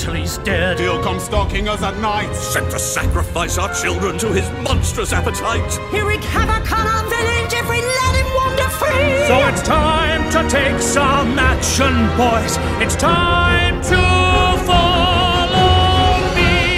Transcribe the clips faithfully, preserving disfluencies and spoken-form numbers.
till he's dead. He'll come stalking us at night, sent to sacrifice our children to his monstrous appetite. He'll wreak havoc on our village if we let him wander free. So it's time to take some action, boys. It's time to follow me.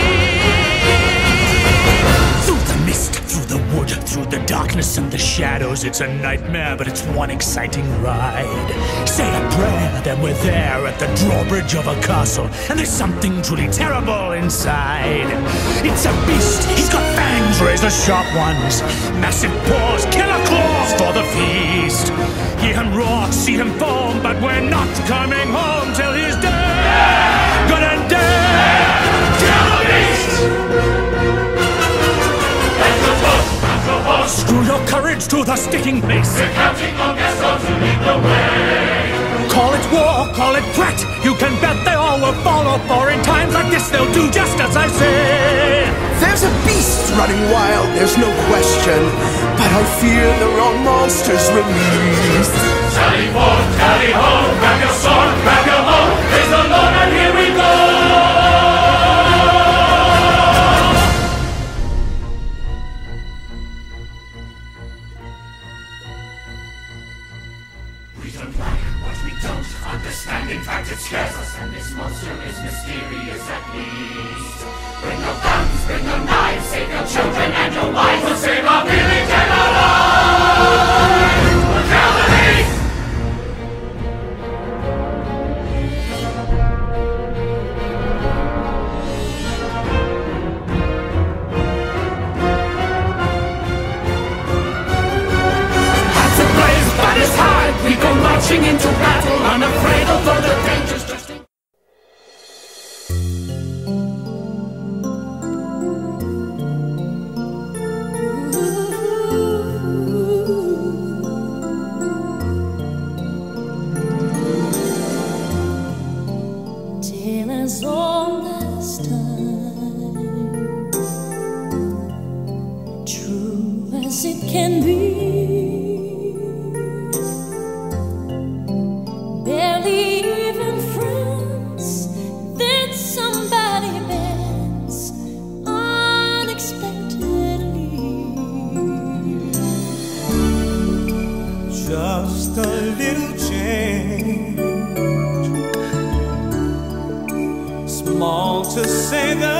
Through the mist, through the wood, through the darkness and the shadows. It's a nightmare, but it's one exciting ride. Say a prayer, then we're there at the drawbridge of a castle, and there's something truly terrible inside. It's a beast, he's got fangs, razor-sharp ones, massive paws, killer claws for the feast. Hear him roar, see him foam, but we're not coming home till he's dead. Good and dead. Kill the beast! Screw your courage to the sticking place. We're counting on Gaston to lead the way. Call it war, call it threat, you can bet they all will follow, for in times like this they'll do just as I say. There's a beast running wild, there's no question, but I fear the wrong monster's released. Sally forth, tally ho, grab your sword, grab your hoe, praise the Lord and here we go. We don't like what we don't understand, in fact it scares us, and this monster is mysterious at least. Bring your guns, bring your knives, save your children and your wives, we'll save our village and our lives! We'll kill the beast! Hands ablaze, bodies high, we go marching into battle, unafraid although the dangers just in. Till as old as time, true as it can be. Barely even friends, then somebody bends unexpectedly. Just a little change, small to say the